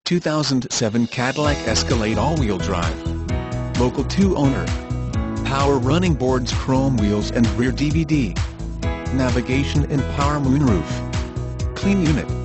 2007 Cadillac Escalade all-wheel drive. Local 2 owner. Power running boards, chrome wheels and rear DVD. Navigation and power moonroof. Clean unit.